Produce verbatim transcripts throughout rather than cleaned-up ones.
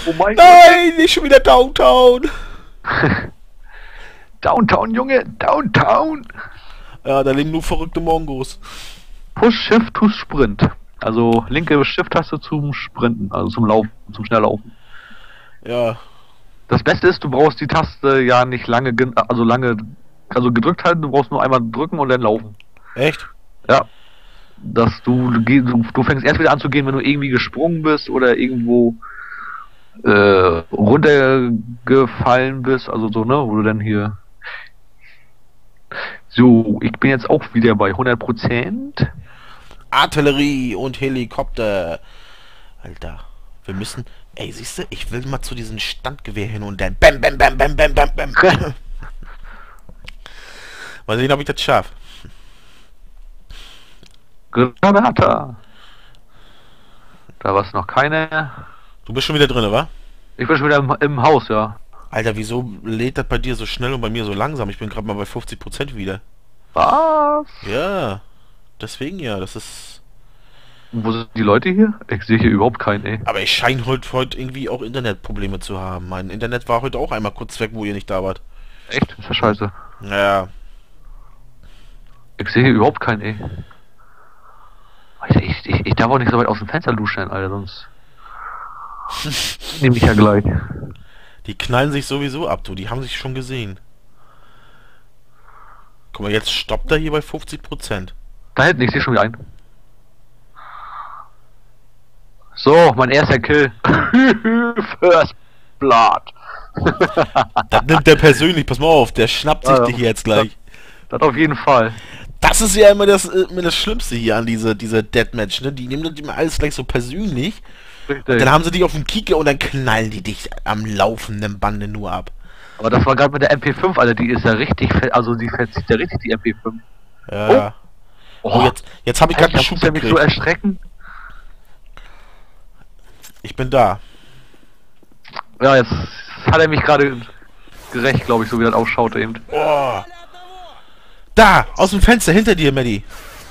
Oh mein Nein, nicht schon wieder Downtown. Downtown, Junge, Downtown. Ja, da leben nur verrückte Mongos. Push Shift to Sprint. Also linke Shift-Taste zum Sprinten, also zum Laufen, zum Schnelllaufen. Ja. Das Beste ist, du brauchst die Taste ja nicht lange, gen- also lange, also gedrückt halten, du brauchst nur einmal drücken und dann laufen. Echt? Ja. Dass du, du, geh- du, du fängst erst wieder an zu gehen, wenn du irgendwie gesprungen bist oder irgendwo äh, runtergefallen bist, also so, ne, wo du dann hier... So, ich bin jetzt auch wieder bei hundert Prozent. Artillerie und Helikopter. Alter, wir müssen... Ey, siehst du, ich will mal zu diesem Standgewehr hin und dann bam, bam, bam, bam, bam, bam, bam. Mal sehen, ob ich das schaffe. Granata. Da war es noch keine. Du bist schon wieder drin, wa? Ich bin schon wieder im, im Haus, ja. Alter, wieso lädt das bei dir so schnell und bei mir so langsam? Ich bin gerade mal bei fünfzig Prozent wieder. Was? Ja, deswegen ja, das ist... Wo sind die Leute hier? Ich sehe hier überhaupt keinen, ey. Aber ich scheine heute, heute irgendwie auch Internetprobleme zu haben. Mein Internet war heute auch einmal kurz weg, wo ihr nicht da wart. Echt? Das ist ja scheiße. Ja. Ich sehe hier überhaupt keinen, ey. Alter, ich, ich, ich darf auch nicht so weit aus dem Fenster luschen, Alter, sonst... Nehme ich ja gleich. Die knallen sich sowieso ab, du. Die haben sich schon gesehen. Guck mal, jetzt stoppt er hier bei fünfzig Prozent. Da hinten, ich sehe schon wieder einen. So, mein erster Kill. First Blood. Das nimmt der persönlich, pass mal auf, der schnappt sich Ja, dich jetzt gleich. Das auf jeden Fall. Das ist ja immer das, äh, immer das Schlimmste hier an diese, diese Deathmatch, ne? Die nehmen das immer alles gleich so persönlich. Richtig. Dann haben sie dich auf dem Kicker und dann knallen die dich am laufenden Bande nur ab. Aber das war gerade mit der M P fünf, Alter, die ist ja richtig, fe- also die verzieht ja richtig die M P fünf. Ja. Oh, Oh, jetzt, jetzt habe ich gerade einen Alter, Schub muss ja mich so gekriegt. erschrecken. Ich bin da. Ja, jetzt hat er mich gerade gerecht, glaube ich, so wie das ausschaut eben. Oh. Da, aus dem Fenster, hinter dir, Maddie.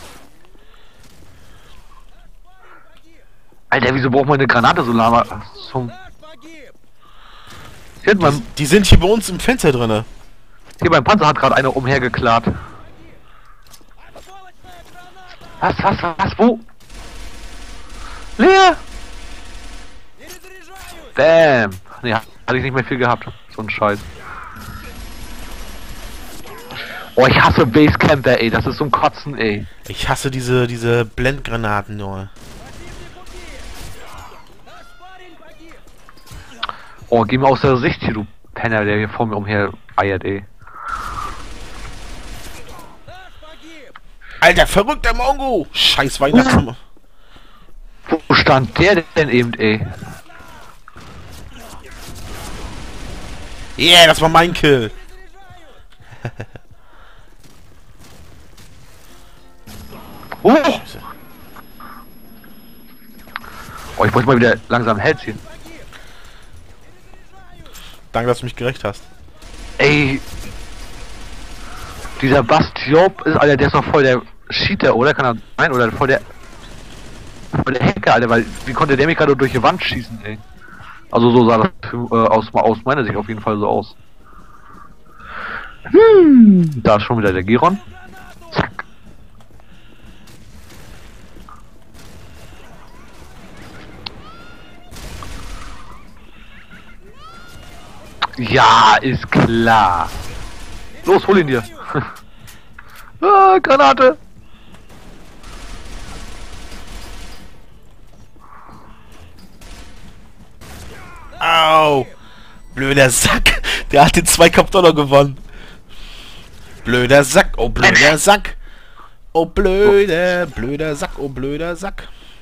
Alter, wieso braucht man eine Granate so lange? Zum... Hier, beim, Die sind hier bei uns im Fenster drinne. hier beim Panzer hat gerade einer umhergeklart. Was, was, was, wo? Leer! Bam! Ne, hatte ich nicht mehr viel gehabt. So ein Scheiß. Oh, ich hasse Basecamper, ey. Das ist so ein Kotzen, ey. Ich hasse diese, diese Blendgranaten nur. Oh, geh mir aus der Sicht hier, du Penner, der hier vor mir umher eiert, ey. Alter, verrückter Mongo! Scheiß Weihnachten. Wo stand der denn eben, ey? Yeah, das war mein Kill. Oh! Oh, ich muss mal wieder langsam Held ziehen. Danke, dass du mich gerecht hast. Ey! Dieser Bastiop ist, Alter, der ist doch voll der Cheater, oder? Kann er sein? Oder voll der... Voll der Hacker, Alter, weil... Wie konnte der mich gerade durch die Wand schießen, ey? Also so sah das für, äh, aus, aus meiner Sicht auf jeden Fall so aus. Hm, da ist schon wieder der Geron. Zack. Ja, ist klar. Los, hol ihn dir. Ah, Granate. Au! Blöder Sack! Der hat den Zweikampf-Dollar gewonnen. Blöder Sack, oh blöder Sack! Oh blöder, blöder Sack, oh blöder Sack!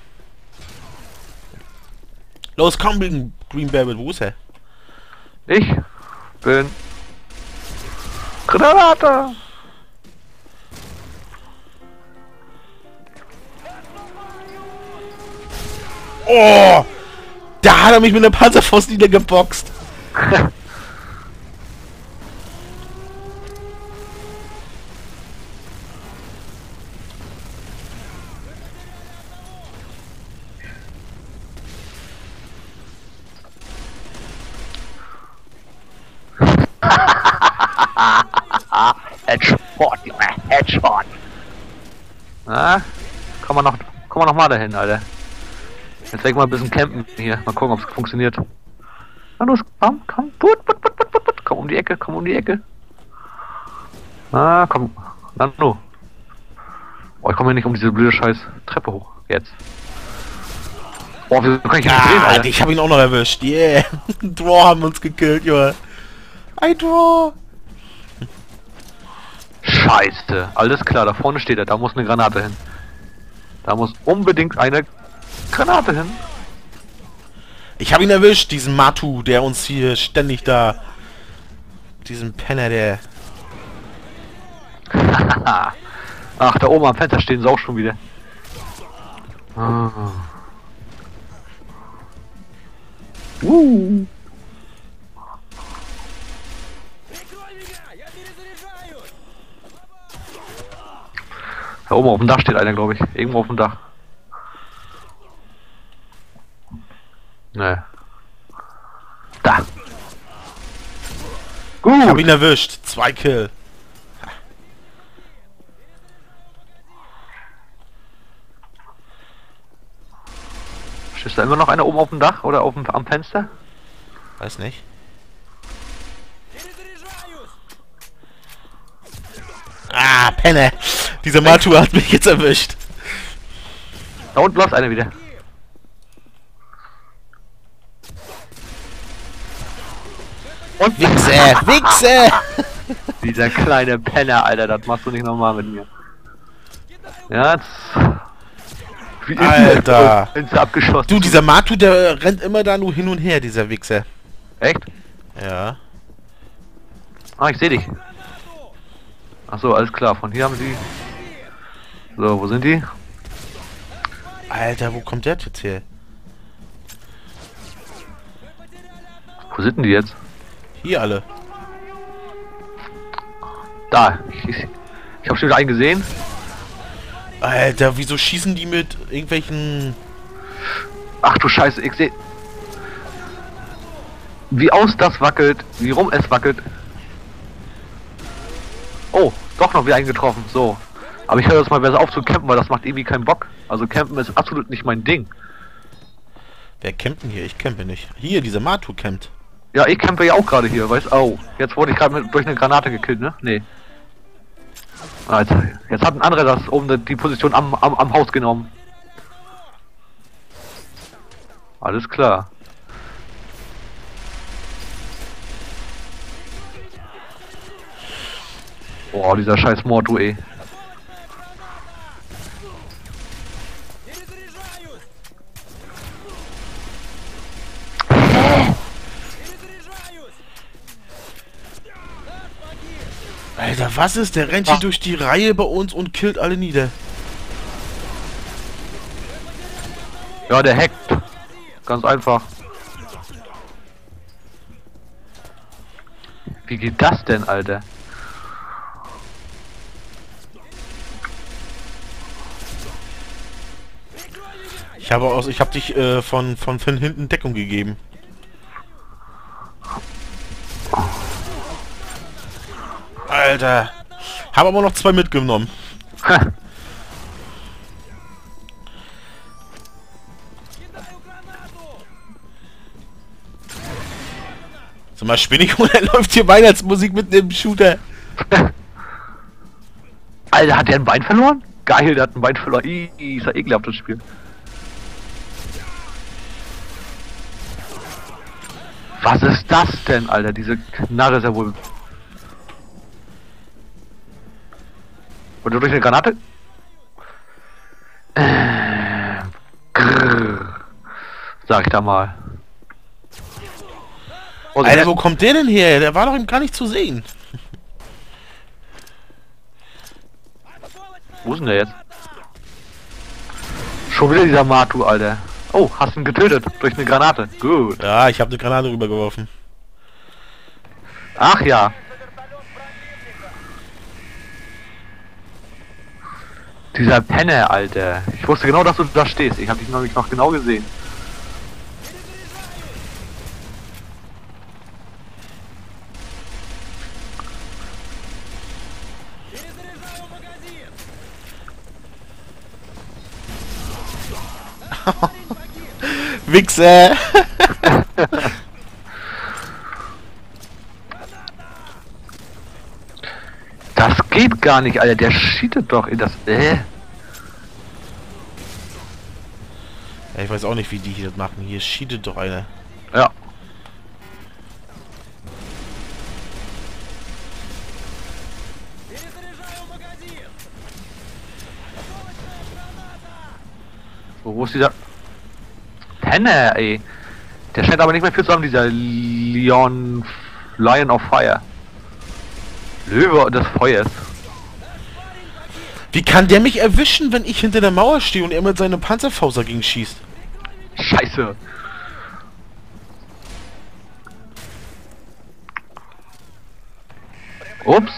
Los, komm, Green Green Barrel, wo ist er? Ich bin Granate. Oh! Da hat er mich mit einer Panzerfaust niedergeboxt! Headshot! Na, kommen wir noch, kommen wir noch mal dahin, Alter. Jetzt weg mal ein bisschen campen hier. Mal gucken, ob es funktioniert. Na los, komm, komm. Put, put, put, put, put. Komm um die Ecke, komm um die Ecke. Ah, komm. Na, no. Oh, ich komme hier nicht um diese blöde scheiß Treppe hoch. Jetzt. Oh, wieso kann ich nicht drehen, Ah, Alter? ich hab ihn auch noch erwischt. Yeah. Draw haben uns gekillt, Junge. I draw. Scheiße. Alles klar, da vorne steht er. Da muss eine Granate hin. Da muss unbedingt eine Granate hin. Ich hab ihn erwischt, diesen Matu, der uns hier ständig da... Diesen Penner, der... Ach, da oben am Fenster stehen sie auch schon wieder. Ah. Uh. Da oben auf dem Dach steht einer, glaube ich. Irgendwo auf dem Dach. Ne. Da. Ich hab Gut. ihn erwischt. Zwei Kill. Ist da immer noch einer oben auf dem Dach oder auf dem, am Fenster? Weiß nicht. Ah, Penner. Dieser Matu hat mich jetzt erwischt. Da unten läuft einer wieder. Und Wichse, Wichse. dieser kleine Penner, Alter, das machst du nicht nochmal mit mir. Ja, jetzt... Wie Alter. Sind sie abgeschossen. Du, dieser Matu, der rennt immer da nur hin und her, dieser Wichser. Echt? Ja. Ah, ich sehe dich. Ach so, alles klar. Von hier haben sie... So, wo sind die? Alter, wo kommt der jetzt her? Wo sind denn die jetzt? Hier alle. Da. Ich, ich, ich habe schon wieder einen gesehen. Alter, wieso schießen die mit irgendwelchen... Ach du Scheiße, ich sehe... Wie aus das wackelt, wie rum es wackelt. Oh, doch noch wieder einen getroffen, so. Aber ich höre jetzt mal besser auf zu campen, weil das macht irgendwie keinen Bock. Also campen ist absolut nicht mein Ding. Wer campt denn hier? Ich campe nicht. Hier, dieser Matu campt. Ja, ich campe ja auch gerade hier, weißt du? Oh, jetzt wurde ich gerade durch eine Granate gekillt, ne? Nee. Also, jetzt hat ein anderer das oben die Position am, am, am Haus genommen. Alles klar. Boah, dieser scheiß Mordu, ey. Alter, was ist? Der rennt hier durch die Reihe bei uns und killt alle nieder. Ja, der hackt. Ganz einfach. Wie geht das denn, Alter? Ich habe aus, ich habe dich äh, von von von hinten Deckung gegeben. Alter, habe aber noch zwei mitgenommen. Sag mal, spinne ich oder läuft hier Weihnachtsmusik mit dem Shooter? Alter, hat der ein Bein verloren? Geil, der hat ein Bein verloren. Ih, ist ja ekelhaft das Spiel. Was ist das denn, Alter? Diese Knarre ist ja wohl... Wurde durch eine Granate? Äh, grrr, sag ich da mal. Oh, Alter, wo kommt der denn her? Der war doch eben gar nicht zu sehen. Wo ist denn der jetzt? Schon wieder dieser Matu, Alter. Oh, hast ihn getötet durch eine Granate. Gut. Ja, ich habe eine Granate rübergeworfen. Ach ja. Dieser Penner, Alter. Ich wusste genau, dass du da stehst. Ich habe dich nämlich noch genau gesehen. Wichser! Das geht gar nicht, Alter. Der cheatet doch in das... Äh? Ja, ich weiß auch nicht, wie die hier das machen. Hier cheatet doch einer. Ja. So, wo ist dieser... Penner, ey. Der scheint aber nicht mehr viel zu haben, dieser Leon... Lion of Fire. Löwe des Feuers. Wie kann der mich erwischen, wenn ich hinter der Mauer stehe und er mit seinem Panzerfaust dagegen schießt? Scheiße. Ups.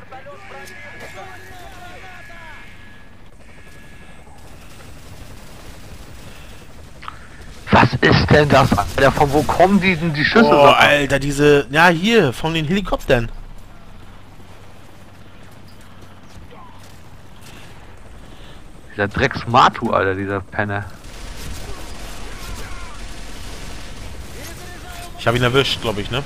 Was ist denn das, Alter? Von wo kommen die denn die Schüsse? Oh, Alter, diese... Ja, hier, von den Helikoptern. Dieser Drecks-Matu, Alter, dieser Penner. Ich habe ihn erwischt, glaube ich, ne?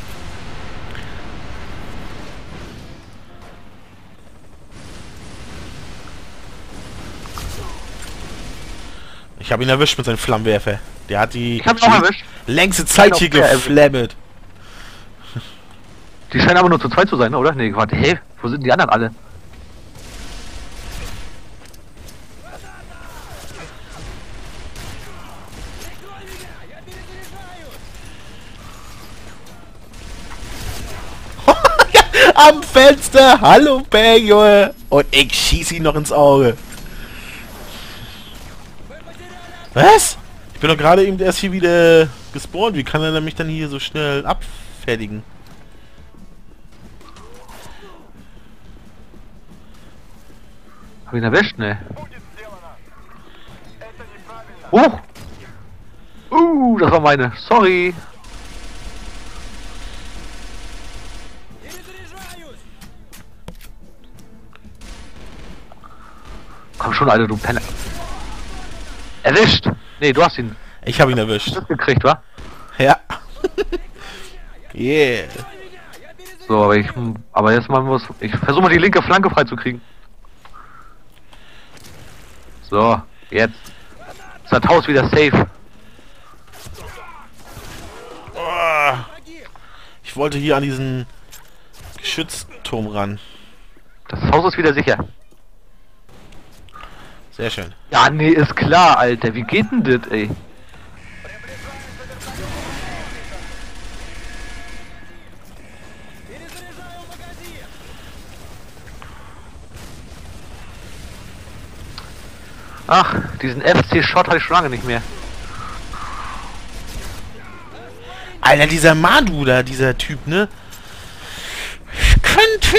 Ich habe ihn erwischt mit seinem Flammenwerfer. Der hat die Ich hab ihn auch erwischt. längste Zeit hier geflammet. Die scheinen aber nur zu zweit zu sein, oder? Nee, warte, hey, wo sind die anderen alle? Am Fenster! Hallo, Bang, Junge! Und ich schieß ihn noch ins Auge. Was? Ich bin doch gerade eben erst hier wieder gespawnt. Wie kann er mich dann hier so schnell abfertigen? Hab ihn erwischt, ne? Huch! Uh, das war meine. Sorry. Komm schon, Alter, du Penner. Erwischt! Nee, du hast ihn Ich habe ihn erwischt. gekriegt, wa? Ja. Yeah. So, aber ich... Aber jetzt mal muss... Ich versuche mal die linke Flanke frei zu kriegen. So, jetzt. Ist das Haus wieder safe. Oh. Ich wollte hier an diesen Geschützturm ran. Das Haus ist wieder sicher. Sehr schön. Ja, nee, ist klar, Alter. Wie geht denn das, ey? Ach, diesen F C-Shot hatte ich schon lange nicht mehr. Alter, dieser Madu da, dieser Typ, ne? Könnte...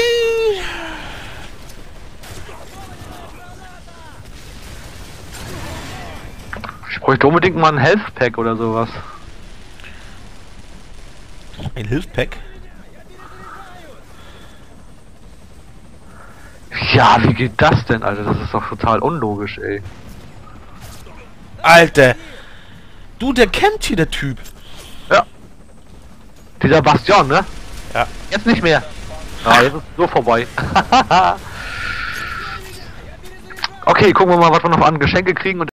Ich bräuchte unbedingt mal ein Health Pack oder sowas. Ein Hilfpack? Ja, wie geht das denn, Alter? Das ist doch total unlogisch, ey. Alter! Du, der campt hier, der Typ. Ja. Dieser Bastion, ne? Ja. Jetzt nicht mehr. Ah, jetzt ist so vorbei. Okay, gucken wir mal, was wir noch an Geschenke kriegen und